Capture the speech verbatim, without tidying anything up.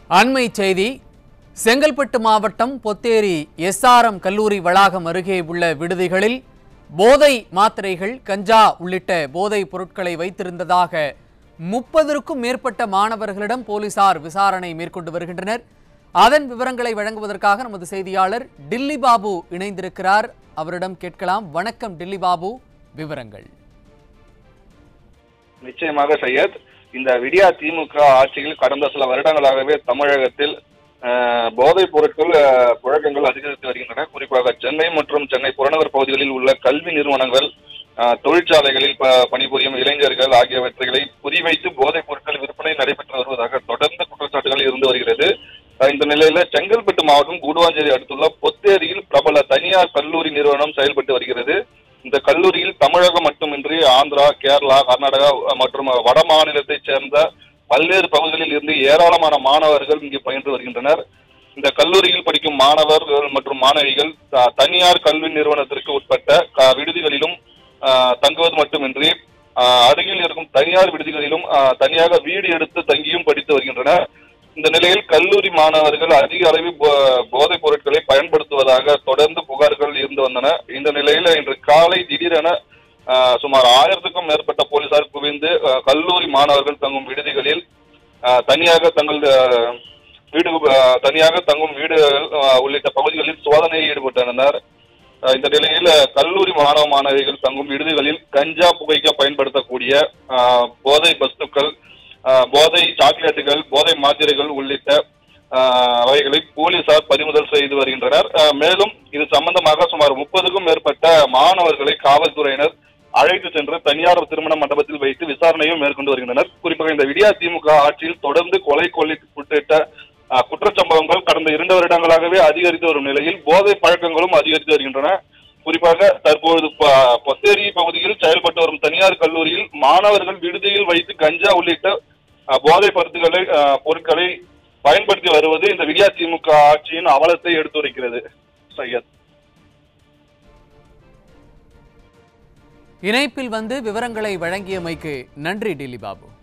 அண்மை செய்தி செங்கல்பட்டு மாவட்டம் பொத்தேரி எஸ்ஆர்எம் கல்லூரி வளாகம் அருகே உள்ள விடுதிகளில் போதை மாத்திரைகள், கஞ்சா உள்ளிட்ட போதைப் பொருட்களை வைத்திருந்ததாக முப்பதற்கும் மேற்பட்ட மாணவர்களிடம் போலீசார் விசாரணை மேற்கொண்டு வருகின்றனர். அதன் விவரங்களை வழங்குவதற்காக நமது செய்தியாளர் டில்லி பாபு இணைந்திருக்கிறார். அவரிடம் கேட்கலாம். வணக்கம் டில்லி பாபு, விவரங்கள். நிச்சயமாக சையத், இந்த விடியா திமுக ஆட்சியில் கடந்த சில வருடங்களாகவே தமிழகத்தில் போதைப் பொருட்கள் புழக்கங்கள் அதிகரித்து வருகின்றன. குறிப்பாக சென்னை மற்றும் சென்னை புறநகர் பகுதிகளில் உள்ள கல்வி நிறுவனங்கள், தொழிற்சாலைகளில் பணிபுரியும் இளைஞர்கள் ஆகியவற்றை குறிவைத்து போதைப் பொருட்கள் விற்பனை நடைபெற்று வருவதாக தொடர்ந்து குற்றச்சாட்டுகள் இருந்து வருகிறது. இந்த நிலையில செங்கல்பட்டு மாவட்டம் கூடுவாஞ்சேரி அடுத்துள்ள பொத்தேரியில் பிரபல தனியார் கல்லூரி நிறுவனம் செயல்பட்டு வருகிறது. இந்த கல்லூரியில் தமிழகம் மட்டுமின்றி ஆந்திரா, கேரளா, கர்நாடகா மற்றும் வட மாநிலத்தைச் சேர்ந்த பல்வேறு பகுதிகளில் இருந்து ஏராளமான மாணவர்கள் இங்கு பயின்று வருகின்றனர். இந்த கல்லூரியில் படிக்கும் மாணவர்கள் மற்றும் மாணவிகள் தனியார் கல்வி நிறுவனத்திற்கு உட்பட்ட விடுதிகளிலும் தங்குவது மட்டுமின்றி அருகில் இருக்கும் தனியார் விடுதிகளிலும் தனியாக வீடு எடுத்து தங்கியும் படித்து வருகின்றனர். இந்த நிலையில் கல்லூரி மாணவர்கள் அதிக அளவில் போதைப் பொருட்களை பயன்படுத்துவதாக தொடர்ந்து புகார்கள் இருந்து வந்தன. இந்த நிலையில இன்று காலை திடீரென சுமார் ஆயிரத்துக்கும் மேற்பட்ட போலீசார் குவிந்து கல்லூரி மாணவர்கள் தங்கும் விடுதிகளில் தனியாக தங்கள் வீடு தனியாக தங்கும் வீடுகள் உள்ளிட்ட பகுதிகளில் சோதனையில் ஈடுபட்டனர். இந்த நிலையில் கல்லூரி மாணவ மாணவிகள் தங்கும் விடுதிகளில் கஞ்சா புகைக்க பயன்படுத்தக்கூடிய போதை வஸ்துக்கள், போதை சாக்லேட்டுகள், போதை மாத்திரைகள் உள்ளிட்ட அவைகளை போலீசார் பறிமுதல் செய்து வருகின்றனர். மேலும் இது சம்பந்தமாக சுமார் முப்பதுக்கும் மேற்பட்ட மாணவர்களை காவல்துறையினர் அழைத்து சென்று தனியார் திருமண மண்டபத்தில் வைத்து விசாரணையும் மேற்கொண்டு வருகின்றனர். குறிப்பாக இந்த விடியா திமுக ஆட்சியில் தொடர்ந்து கொலை கொள்ளை உள்ளிட்ட குற்றச்சம்பவங்கள் கடந்த இரண்டு வருடங்களாகவே அதிகரித்து வரும் நிலையில் போதை பழக்கங்களும் அதிகரித்து வருகின்றன. குறிப்பாக தற்போது பொத்தேரி பகுதியில் செயல்பட்டு வரும் தனியார் கல்லூரியில் மாணவர்கள் விடுதியில் வைத்து கஞ்சா உள்ளிட்ட போதை பொருட்களை பொருட்களை பயன்படுத்தி வருவது இந்த விடியா திமுக ஆட்சியின் அவலத்தை எடுத்துரைக்கிறது. சையத், இணைப்பில் வந்து விவரங்களை வழங்கியமைக்கு நன்றி டில்லி பாபு.